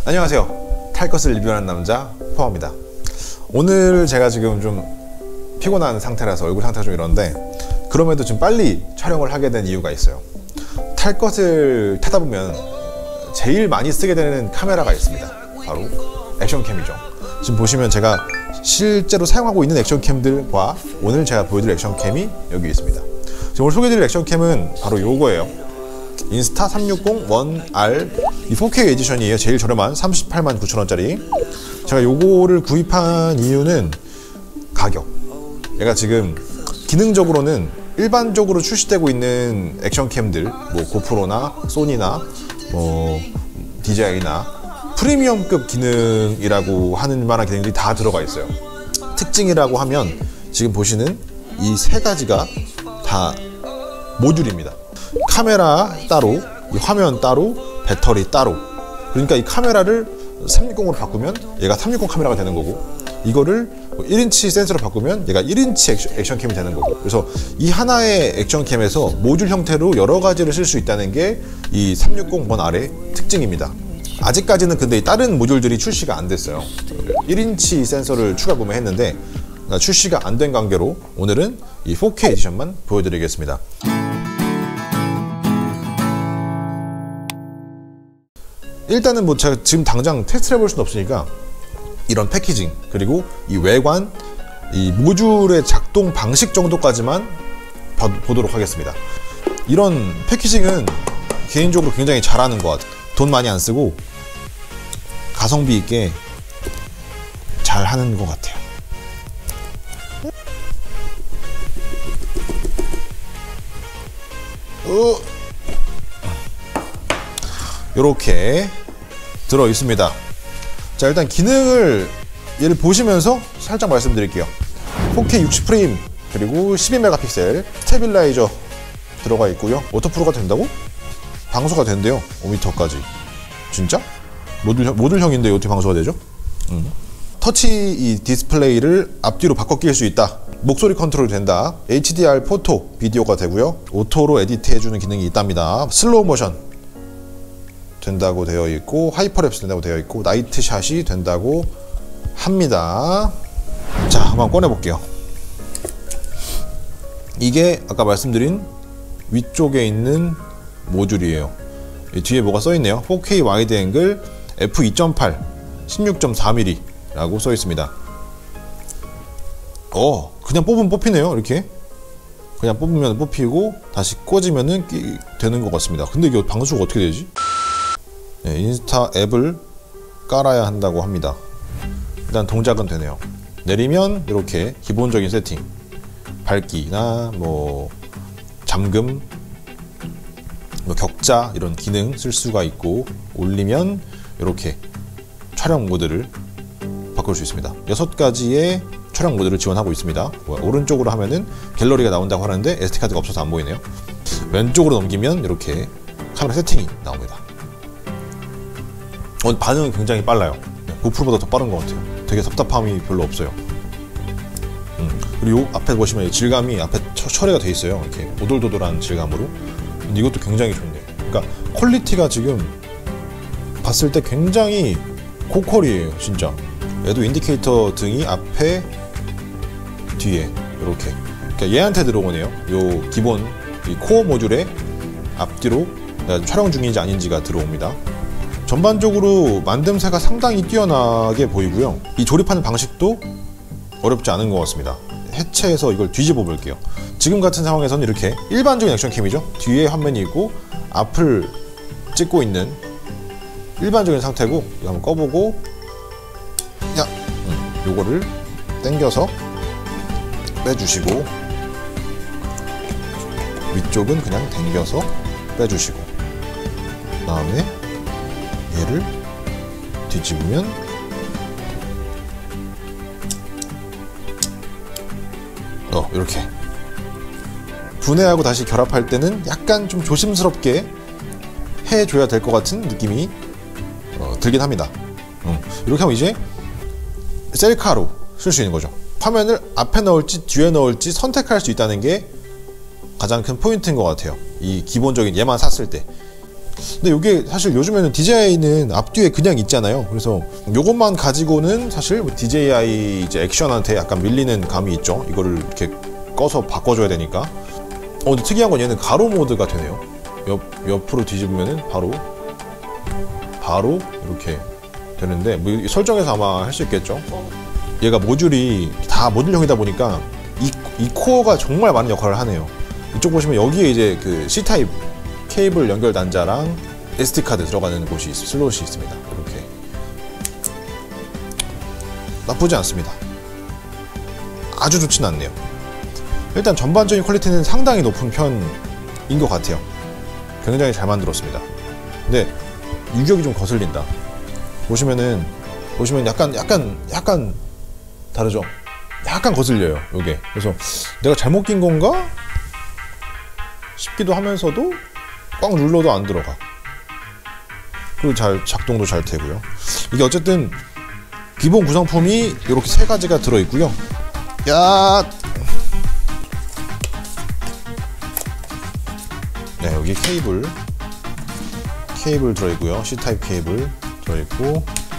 안녕하세요. 탈 것을 리뷰하는 남자 포입니다. 오늘 제가 지금 좀 피곤한 상태라서 얼굴 상태가 좀 이런데, 그럼에도 좀 빨리 촬영을 하게 된 이유가 있어요. 탈 것을 타다 보면 제일 많이 쓰게 되는 카메라가 있습니다. 바로 액션캠이죠. 지금 보시면 제가 실제로 사용하고 있는 액션캠들과 오늘 제가 보여드릴 액션캠이 여기 있습니다. 지금 오늘 소개해드릴 액션캠은 바로 요거예요. 인스타 360 1R 이 4K 에디션이에요. 제일 저렴한 389,000원짜리. 제가 요거를 구입한 이유는 가격. 얘가 지금 기능적으로는 일반적으로 출시되고 있는 액션캠들, 뭐 고프로나 소니나 뭐 DJI나 프리미엄급 기능이라고 하는 만한 기능들이 다 들어가 있어요. 특징이라고 하면 지금 보시는 이 세 가지가 다 모듈입니다. 카메라 따로, 이 화면 따로, 배터리 따로. 그러니까 이 카메라를 360으로 바꾸면 얘가 360 카메라가 되는 거고, 이거를 1인치 센서로 바꾸면 얘가 1인치 액션캠이 되는 거고. 그래서 이 하나의 액션캠에서 모듈 형태로 여러 가지를 쓸 수 있다는 게 이 360 1R의 특징입니다. 아직까지는 근데 다른 모듈들이 출시가 안 됐어요. 1인치 센서를 추가 구매했는데 출시가 안 된 관계로 오늘은 이 4K 에디션만 보여드리겠습니다. 일단은 뭐 제가 지금 당장 테스트를 해볼 수는 없으니까 이런 패키징, 그리고 이 외관, 이 모듈의 작동 방식 정도까지만 보도록 하겠습니다. 이런 패키징은 개인적으로 굉장히 잘하는 것 같아요. 돈 많이 안 쓰고 가성비 있게 잘 하는 것 같아요. 이렇게 들어 있습니다. 자, 일단 기능을 얘를 보시면서 살짝 말씀드릴게요. 4K 60프레임 그리고 12메가픽셀 스테빌라이저 들어가 있고요. 워터프루프가 된다고? 방수가 된대요. 5m까지. 진짜? 모듈형인데 어떻게 방수가 되죠? 터치 이 디스플레이를 앞뒤로 바꿔 끼울 수 있다. 목소리 컨트롤 된다. HDR 포토 비디오가 되고요. 오토로 에디트 해주는 기능이 있답니다. 슬로우 모션 된다고 되어 있고, 하이퍼랩스 된다고 되어 있고, 나이트샷이 된다고 합니다. 자, 한번 꺼내 볼게요. 이게 아까 말씀드린 위쪽에 있는 모듈이에요. 이 뒤에 뭐가 써 있네요. 4K 와이드 앵글 f2.8 16.4mm 라고 써 있습니다. 그냥 뽑으면 뽑히네요. 이렇게 그냥 뽑으면 뽑히고 다시 꽂으면은 되는 것 같습니다. 근데 이게 방수가 어떻게 되지? 네, 인스타 앱을 깔아야 한다고 합니다. 일단 동작은 되네요. 내리면 이렇게 기본적인 세팅, 밝기나 뭐 잠금, 뭐 격자 이런 기능 쓸 수가 있고, 올리면 이렇게 촬영 모드를 바꿀 수 있습니다. 6가지의 촬영 모드를 지원하고 있습니다. 오른쪽으로 하면은 갤러리가 나온다고 하는데 SD카드가 없어서 안 보이네요. 왼쪽으로 넘기면 이렇게 카메라 세팅이 나옵니다. 반응은 굉장히 빨라요. 고프로보다 더 빠른 것 같아요. 되게 답답함이 별로 없어요. 그리고 앞에 보시면 질감이 앞에 처리가 돼 있어요. 이렇게 오돌도돌한 질감으로. 근데 이것도 굉장히 좋네요. 그러니까 퀄리티가 지금 봤을 때 굉장히 고퀄이에요, 진짜. 얘도 인디케이터 등이 앞에, 뒤에 이렇게. 그러니까 얘한테 들어오네요. 요 기본 이 코어 모듈에 앞뒤로 촬영 중인지 아닌지가 들어옵니다. 전반적으로 만듦새가 상당히 뛰어나게 보이고요. 이 조립하는 방식도 어렵지 않은 것 같습니다. 해체해서 이걸 뒤집어 볼게요. 지금 같은 상황에서는 이렇게 일반적인 액션캠이죠. 뒤에 화면이 있고 앞을 찍고 있는 일반적인 상태고, 이거 한번 꺼보고, 요거를 당겨서 빼주시고, 위쪽은 그냥 당겨서 빼주시고, 그 다음에 얘를 뒤집으면 이렇게 분해하고 다시 결합할 때는 약간 좀 조심스럽게 해줘야 될 것 같은 느낌이 들긴 합니다. 이렇게 하면 이제 셀카로 쓸 수 있는 거죠. 화면을 앞에 넣을지 뒤에 넣을지 선택할 수 있다는 게 가장 큰 포인트인 것 같아요. 이 기본적인 얘만 샀을 때 근데 이게 사실 요즘에는 DJI는 앞뒤에 그냥 있잖아요. 그래서 요것만 가지고는 사실 뭐 DJI 이제 액션한테 약간 밀리는 감이 있죠. 이거를 이렇게 꺼서 바꿔줘야 되니까. 근데 특이한 건 얘는 가로 모드가 되네요. 옆으로 뒤집으면은 바로 이렇게 되는데, 뭐 설정에서 아마 할 수 있겠죠. 얘가 모듈이 다 모듈형이다 보니까 이 코어가 정말 많은 역할을 하네요. 이쪽 보시면 여기에 이제 그 C타입 케이블 연결 단자랑 SD카드 들어가는 곳이 슬롯이 있습니다. 이렇게 나쁘지 않습니다. 아주 좋진 않네요. 일단 전반적인 퀄리티는 상당히 높은 편인 것 같아요. 굉장히 잘 만들었습니다. 근데 유격이 좀 거슬린다. 보시면 약간 다르죠? 약간 거슬려요, 요게. 그래서 내가 잘못 낀 건가 싶기도 하면서도 꽉 눌러도 안 들어가. 그리고 작동도 잘 되고요. 이게 어쨌든 기본 구성품이 이렇게 세 가지가 들어있고요. 네, 여기 케이블 들어있고요. C타입 케이블 들어있고,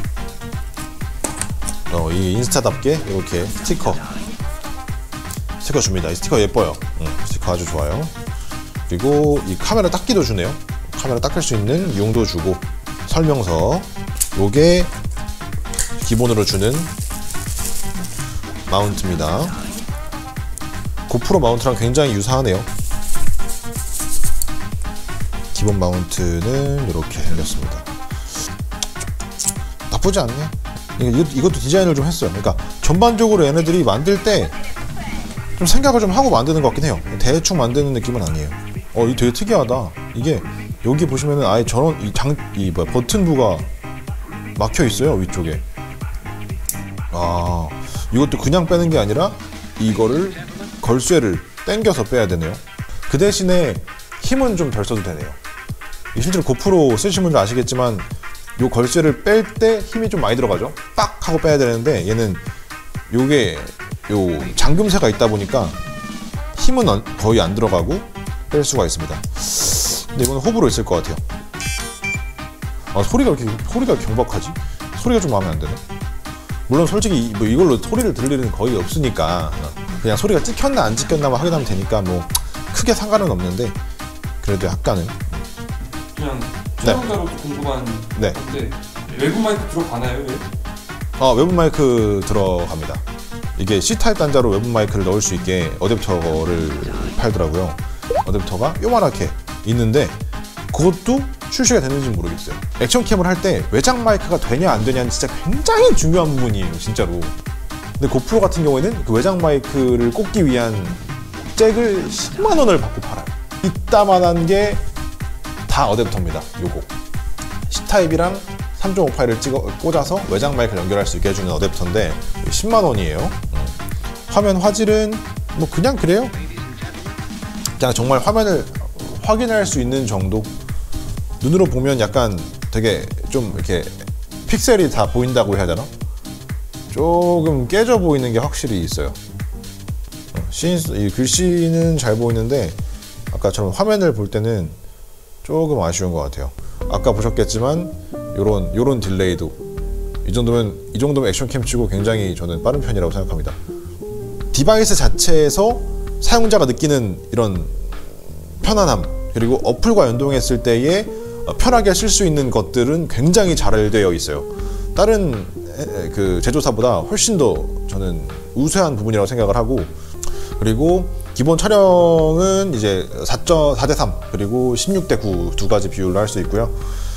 이 인스타답게 이렇게 스티커 줍니다. 이 스티커 예뻐요. 스티커 아주 좋아요. 그리고 이 카메라 닦기도 주네요. 카메라 닦을 수 있는 용도 주고, 설명서, 요게 기본으로 주는 마운트입니다. 고프로 마운트랑 굉장히 유사하네요. 기본 마운트는 이렇게 생겼습니다. 나쁘지 않네요. 이것도 디자인을 좀 했어요. 그러니까 전반적으로 얘네들이 만들 때 좀 생각을 좀 하고 만드는 것 같긴 해요. 대충 만드는 느낌은 아니에요. 이거 되게 특이하다. 이게 여기 보시면은 아예 저런 버튼부가 막혀 있어요, 위쪽에. 이것도 그냥 빼는 게 아니라 이거를 걸쇠를 당겨서 빼야 되네요. 그 대신에 힘은 좀 덜 써도 되네요. 실제로 고프로 쓰시는 분들 아시겠지만 요 걸쇠를 뺄 때 힘이 좀 많이 들어가죠. 빡 하고 빼야 되는데 얘는 요게 요 잠금쇠가 있다 보니까 힘은 거의 안 들어가고 뺄 수가 있습니다. 근데 이거는 호불호 있을 것 같아요. 소리가 경박하지? 소리가 좀 마음에 안 드네. 물론 솔직히 뭐 이걸로 소리를 들을 일은 거의 없으니까 그냥 소리가 찍혔나 안 찍혔나만 확인하면 되니까 뭐 크게 상관은 없는데, 그래도 약간은 그냥 사용자로 궁금한 건데 외부 마이크 들어가나요? 외부 마이크 들어갑니다. 이게 C타입 단자로 외부 마이크를 넣을 수 있게 어댑터를 팔더라고요. 어댑터가 요만하게 있는데 그것도 출시가 되는지 모르겠어요. 액션캠을 할 때 외장 마이크가 되냐 안 되냐는 진짜 굉장히 중요한 부분이에요, 진짜로. 근데 고프로 같은 경우에는 그 외장 마이크를 꽂기 위한 잭을 10만 원을 받고 팔아요. 이따만한 게 다 어댑터입니다. 요거 C타입이랑 3.5파일을 꽂아서 외장 마이크를 연결할 수 있게 해주는 어댑터인데 10만 원이에요. 화면 화질은 뭐 그냥 그래요. 그냥 정말 화면을 확인할 수 있는 정도. 눈으로 보면 약간 되게 좀 이렇게 픽셀이 다 보인다고 해야 되나? 조금 깨져 보이는 게 확실히 있어요. 이 글씨는 잘 보이는데 아까처럼 화면을 볼 때는 조금 아쉬운 것 같아요. 아까 보셨겠지만 요런 딜레이도 이 정도면 액션캠 치고 굉장히 저는 빠른 편이라고 생각합니다. 디바이스 자체에서 사용자가 느끼는 이런 편안함, 그리고 어플과 연동했을 때에 편하게 쓸 수 있는 것들은 굉장히 잘 되어 있어요. 다른 그 제조사보다 훨씬 더 저는 우수한 부분이라고 생각을 하고, 그리고 기본 촬영은 이제 4:3 그리고 16:9 두 가지 비율로 할 수 있고요.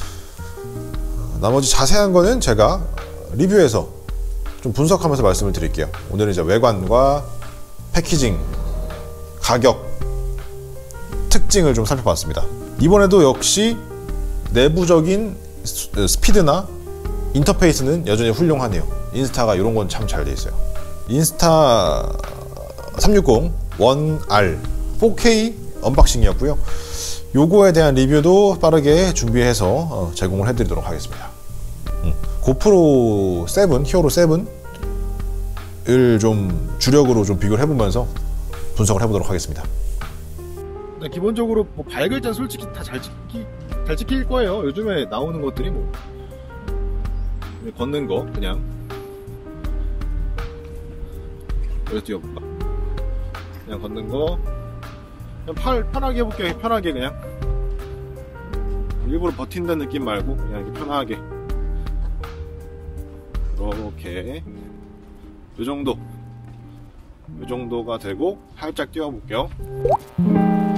나머지 자세한 거는 제가 리뷰에서 좀 분석하면서 말씀을 드릴게요. 오늘은 이제 외관과 패키징, 가격, 특징을 좀 살펴봤습니다. 이번에도 역시 내부적인 스피드나 인터페이스는 여전히 훌륭하네요. 인스타가 이런 건 참 잘 돼 있어요. 인스타 360 1R 4K 언박싱이었고요. 요거에 대한 리뷰도 빠르게 준비해서 제공을 해드리도록 하겠습니다. 고프로 7, 히어로 7을 좀 주력으로 좀 비교를 해보면서 분석을 해보도록 하겠습니다. 기본적으로 뭐 밝을 땐 솔직히 다 잘 찍힐 거예요. 요즘에 나오는 것들이 뭐 걷는 거 그냥 여기서 뛰어볼까? 그냥 걷는 거 그냥 편하게 해볼게요. 편하게 그냥 일부러 버틴다는 느낌 말고 그냥 이렇게 편하게 이렇게 요 정도가 되고 살짝 뛰어볼게요.